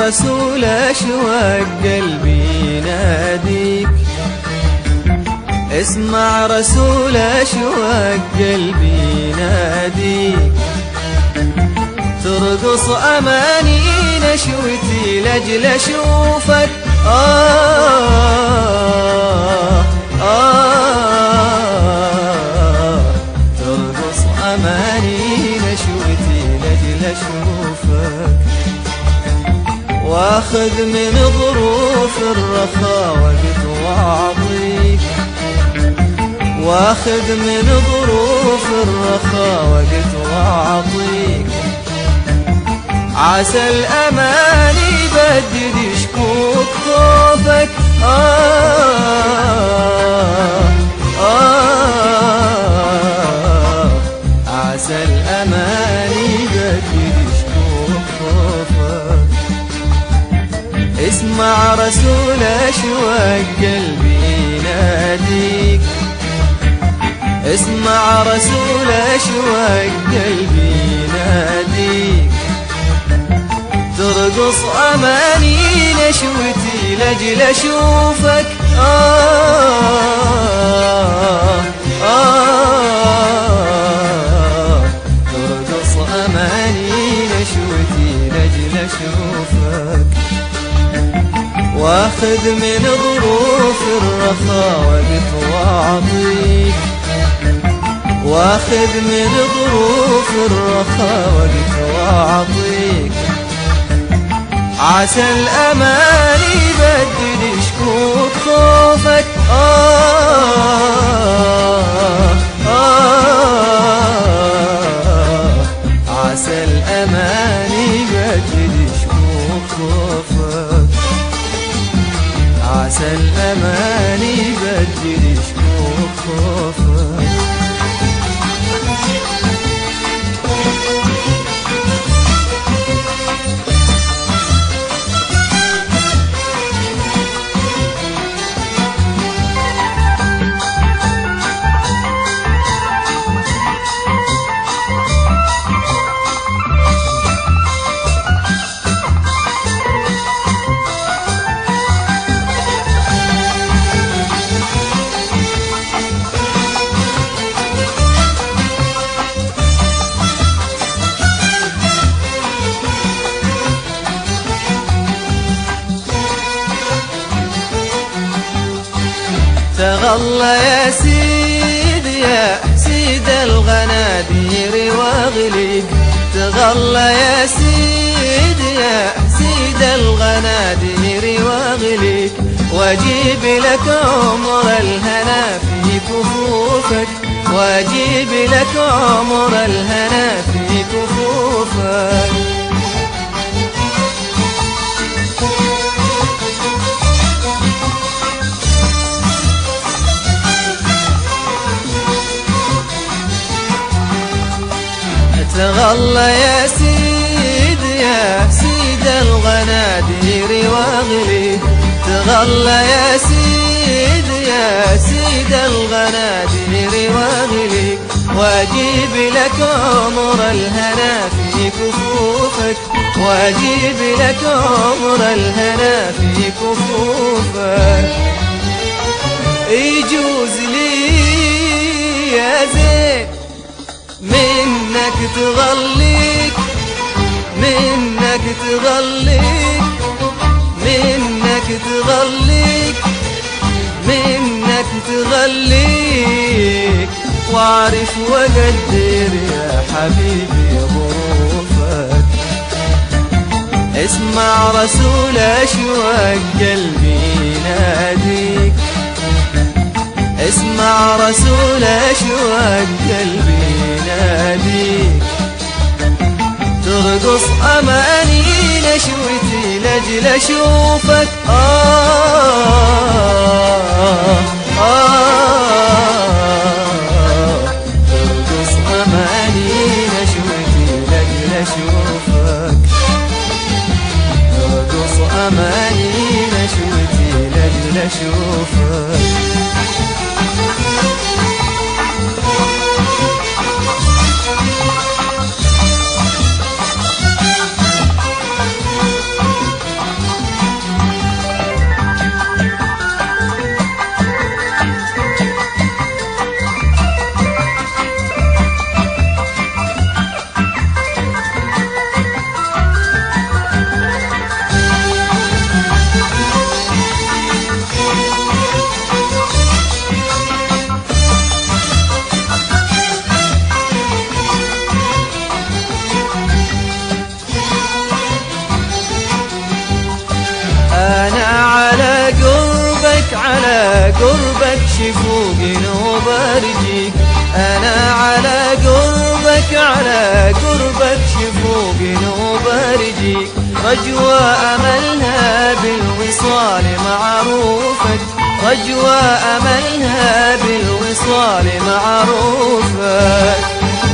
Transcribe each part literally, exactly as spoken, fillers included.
رسول أشواق قلبي يناديك، اسمع رسول أشواق قلبي يناديك، ترقص أماني نشوتي لأجل أشوفك. آه آه ترقص أماني نشوتي لأجل أشوفك، واخذ من ظروف الرخاء وقت واعطيك، واخذ من ظروف الرخاء وقت واعطيك، عسى الأمان يبدد شكوك خوفك. آه آه عسى الأمان يبدد شكوك خوفك، اسمع رسول أشواق قلبي يناديك، اسمع رسول أشواق قلبي يناديك، ترقص أماني نشوتي لأجل أشوفك. آه آه ترقص أماني نشوتي لأجل أشوفك، واخذ من ظروف الرخاء وقت واعطيك، واخذ من ظروف الرخاء وقت واعطيك، عسى الأمان يبدد شكوك خوفك. آه آه عسى الأمان يبدد شكوك خوفك، عسى الأمان يبدد شكوك خوفك. تغلى يا سيد يا سيد الغنادير واغلق، تغلى يا سيد يا سيد الغنادير واغلق، واجيب لك عمر الهنا في كفوفك، واجيب لك عمر الهنا في كفوفك. تغلى يا سيد يا سيد الغنادير واغلي، تغلى يا سيد يا سيد الغنادير واغلي، واجيب لك عمر الهنا في كفوفك، واجيب لك عمر الهنا في كفوفك. يجوز لي يا زين منك تغليك، منك تغليك، منك تغليك، منك تغليك، واعرف وقدر يا حبيبي ظروفك، اسمع رسول أشواق قلبي يناديك، اسمع رسول أشواق قلبي يناديك، ترقص أماني نشوتي لأجل أشوفك. آه آه ترقص أماني نشوتي لأجل أشوفك، ترقص أماني نشوتي لأجل أشوفك. شفوقي نوب ارجيك. انا على قربك على قربك شفوقي نوب ارجيك. رجوى املها بالوصال معروفك، رجوى املها بالوصال معروفك.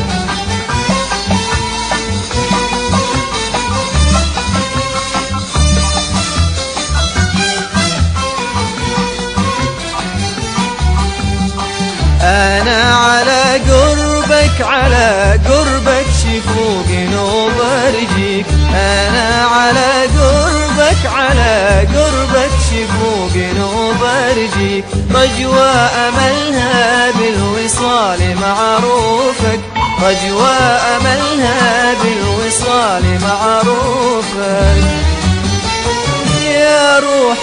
أنا على قربك على قربك شفوقي نوب ارجيك. أنا على قربك على قربك شفوقي نوب ارجيك. رجوى أملها بالوصال معروفك، رجوى أملها بالوصال معروفك. يا روح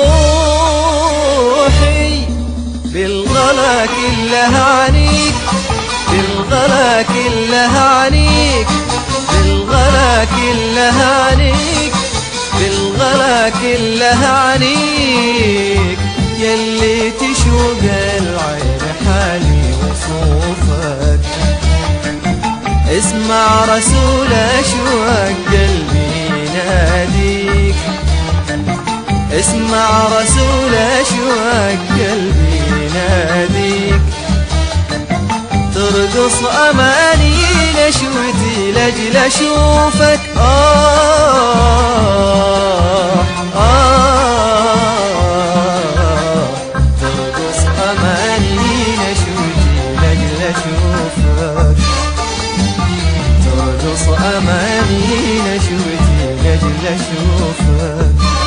روحي بالغلا كلها عنيك، بالغلا كلها عنيك، بالغلا كلها عنيك، بالغلا كلها عنيك. يلي تشوق العين حالي وصوفك. اسمع رسول اشواق قلبي يناديك، اسمع رسول اشواق قلبي يناديك. ترقص اماني نشوتي لاجل اشوفك. آه آه ترقص اماني نشوتي لاجل اشوفك. ترقص اماني نشوتي لاجل اشوفك.